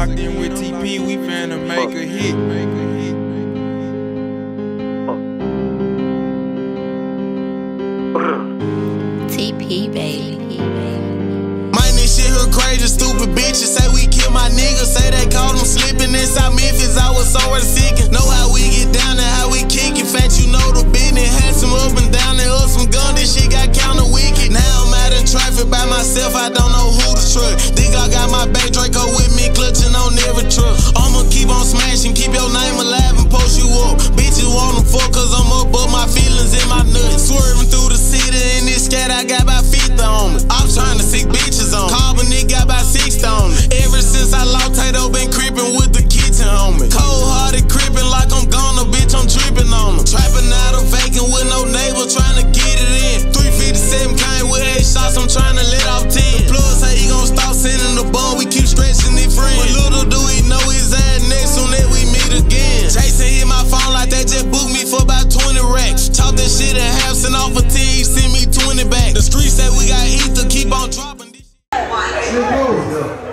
locked in with TP, we finna make a hit. TP, baby. Man, this shit here crazy, stupid bitches say we kill my niggas, say they caught them slipping in South Memphis. I was somewhere seeking. Know how we get down and how we kick it. Fat, you know the business. Had some up and down and up some gun. This shit got counter wicked. Now I'm out in traffic by myself. I don't know who to trust. Think I got my back Draco with me, clutching on every truck. I'ma keep on smashing, keep your name alive and post you up. Bitches wanna fuck cause I'm up, but my feelings in my nuts. Swerving through the city in this scat, I got about 50 on me. I'm trying to sick bitches on me. Carbon, it got about 60 on me. Ever since I lost Tato, been creeping with the kitchen on me. Cold hearted creeping like I'm gone, bitch, I'm tripping on them. Trapping out of vacant with no neighbor, trying to get it in. 357 came with 8 shots, I'm trying to let off 10. The plug say he gon' start sending the ball, we keep stretching it friends. But little do he know his ass next soon that we meet again. Jason hit my phone like that, just booked me for about 20 racks. Talk that shit in half, send off a 10, he send me 20 back. The streets say we got ether, keep on dropping this shit.